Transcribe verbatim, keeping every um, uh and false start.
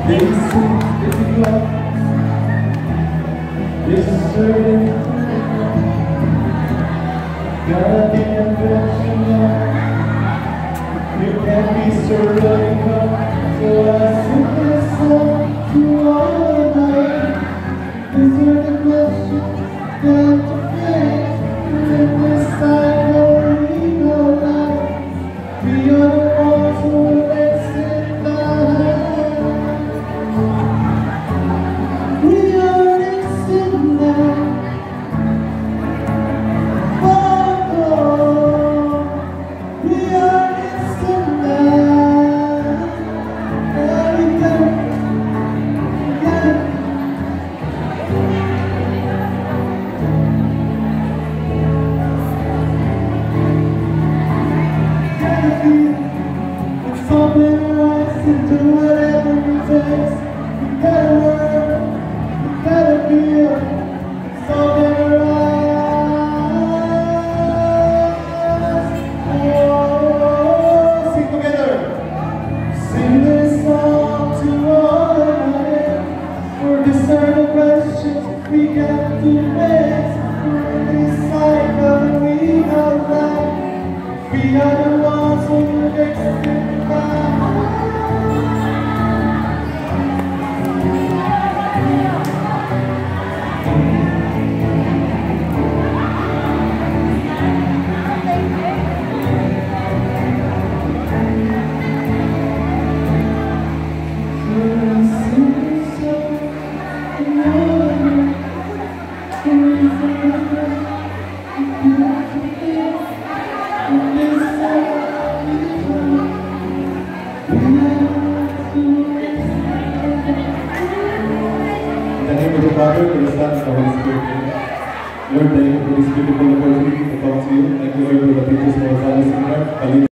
They seem difficult. Yes, certain. Gotta be affectionate. You can't be so radical. So I sing this song to all the night. These are the questions that to face. In this cycle we go life. We are the ones who makes it life. We are mixing now. We are mixing now. Everything together. It's open your eyes to do whatever it takes. You gotta work, you gotta feel. It's open your eyes. Oh, sing together. Sing this song to all the night. For these are the questions we got to face. For this cycle we are right. We are the ones who makes it right. In the name of the Father, and the Son, and the Holy Spirit. Lord, thank you for this beautiful opportunity to talk to you. Thank you, Lord, for the teachers for us all this